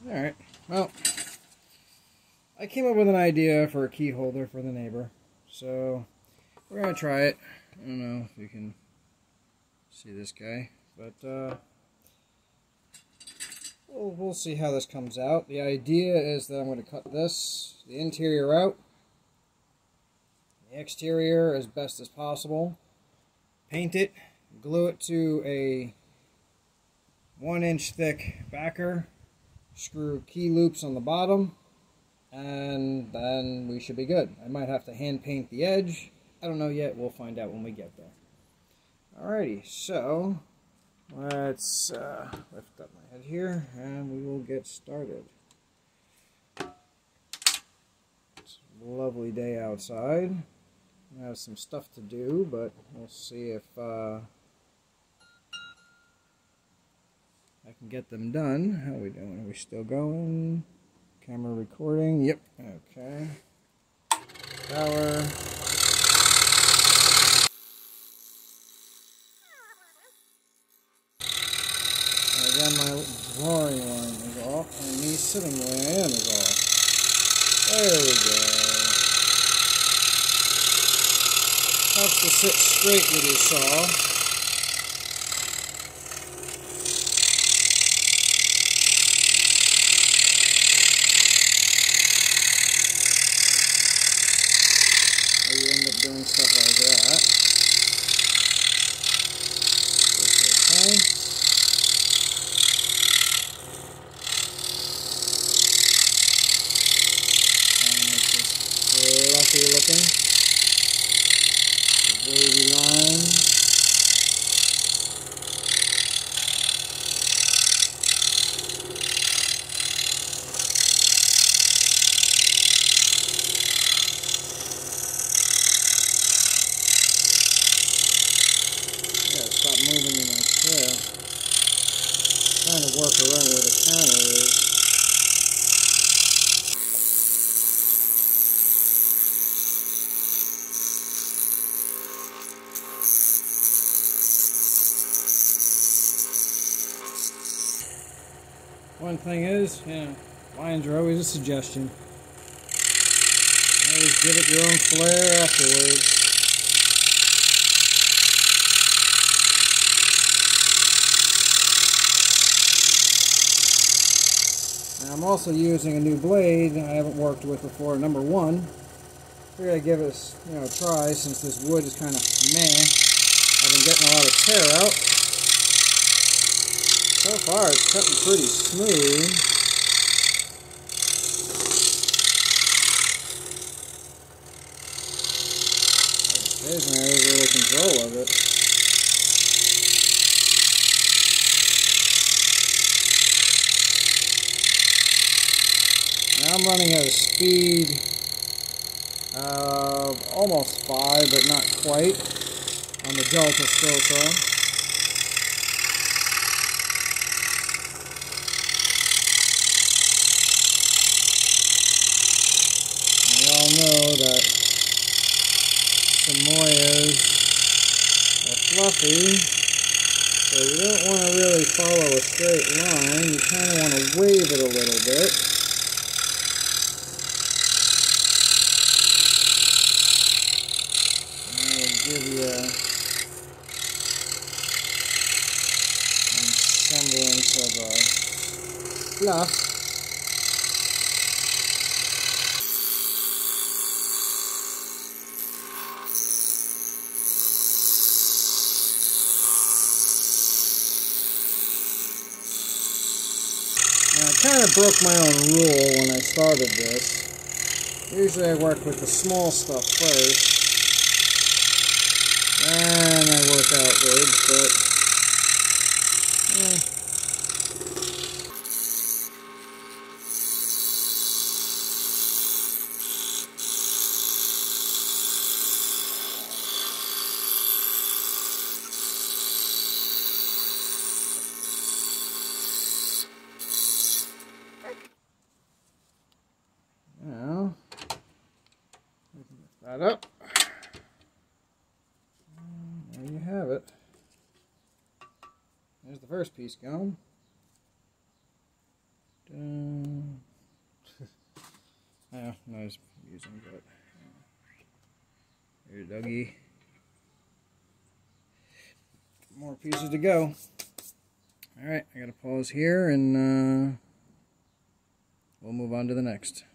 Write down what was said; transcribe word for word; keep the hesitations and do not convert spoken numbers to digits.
Alright, well, I came up with an idea for a key holder for the neighbor, so we're going to try it. I don't know if you can see this guy, but uh, we'll, we'll see how this comes out. The idea is that I'm going to cut this, the interior out, the exterior as best as possible, paint it, glue it to a one inch thick backer, screw key loops on the bottom, and then we should be good. I might have to hand paint the edge. I don't know yet. We'll find out when we get there. Alrighty, so let's uh, lift up my head here and we will get started. It's a lovely day outside. I have some stuff to do, but we'll see if uh, I can get them done. How are we doing? Are we still going? Camera recording. Yep. Okay. Power. Again, my drawing line is off, and me sitting the way I am is off. There we go. Helps to sit straight with your saw. You end up doing stuff like that. Okay. And it's just fluffy looking. Wavy line. Stop moving in my chair. Trying to work around where the camera is. One thing is, yeah, lines are always a suggestion. Always give it your own flair afterwards. I'm also using a new blade I haven't worked with before, number one. Figured I'd give it a you know, try since this wood is kind of meh. I've been getting a lot of tear out. So far it's cutting pretty smooth. Occasionally I lose a little control of it. Now I'm running at a speed of almost five, but not quite, on the Delta still saw. We all know that Samoyed are fluffy, so you don't want to really follow a straight line. You kind of want to wave it a little bit. Give you a, some semblance of a fluff. Now, I kind of broke my own rule when I started this. Usually I work with the small stuff first. And I work outwards, but eh. Now, we can lift that up. There you have it. There's the first piece gone. Dun. nice using, but here's Dougie. More pieces to go. Alright, I gotta pause here and uh, we'll move on to the next.